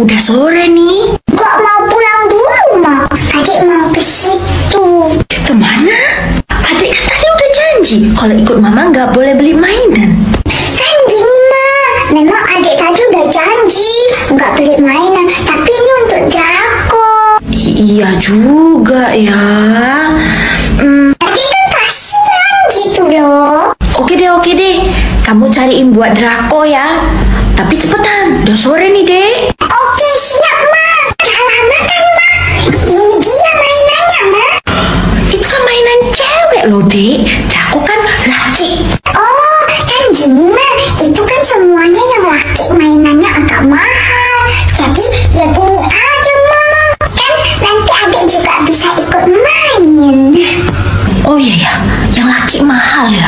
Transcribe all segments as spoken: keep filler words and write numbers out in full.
udah sore nih. Kok mau pulang dulu, Ma? Adik mau ke situ. Kemana? Adik kan tadi udah janji kalau ikut mama nggak boleh beli mainan. Kan gini, Ma. Memang adik tadi udah janji nggak beli mainan, tapi ini untuk Draco. I- iya juga ya. Hmm, Adik kan kasihan gitu loh. oke deh, oke deh. Kamu cariin buat Draco ya. Tapi cepetan, udah sore nih, Dek. Oke, siap, Ma. Gak lama kan, Ma? Ini dia mainannya, Ma. Itu kan mainan cewek loh, Dek. Draco kan laki. Oh, kan gini, Ma. Itu kan semuanya yang laki mainannya agak mahal. Jadi, yang ini aja, Ma. Kan nanti adik juga bisa ikut main. Oh iya ya, yang laki mahal ya.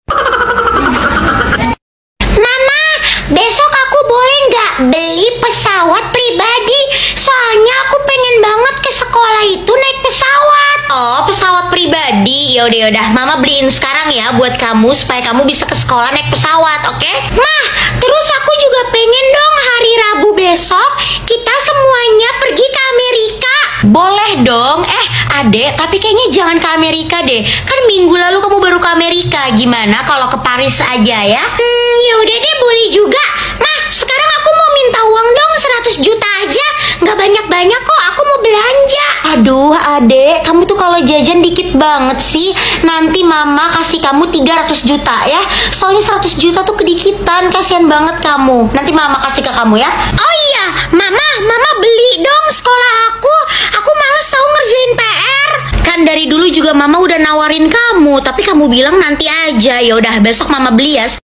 Mama, besok aku boleh nggak beli pesawat pribadi? Soalnya aku pengen banget ke sekolah itu naik pesawat. Oh, pesawat pribadi. Yaudah, yaudah. Mama beliin sekarang ya buat kamu supaya kamu bisa ke sekolah naik pesawat, oke? Mah, terus aku juga pengen dong hari Rabu besok kita semuanya pergi ke Amerika. Boleh dong. Eh, adek, tapi kayaknya jangan ke Amerika deh. Kan minggu lalu kamu baru ke Amerika. Gimana kalau ke Paris aja ya? Hmm, yaudah deh, boleh juga. Mah, sekarang aku mau minta uang dong seratus juta aja. Nggak banyak-banyak kok, aku mau belanja. Aduh, adek, kamu tuh kalau jajan dikit banget sih. Nanti mama kasih kamu tiga ratus juta ya. Soalnya seratus juta tuh kedikitan, kasihan banget kamu. Nanti mama kasih ke kamu ya. Oh iya, mama, mama beli dong sekolah aku. Aku males tahu ngerjain P R. Kan dari dulu juga mama udah nawarin kamu, tapi kamu bilang nanti aja. Ya udah, besok mama beli ya.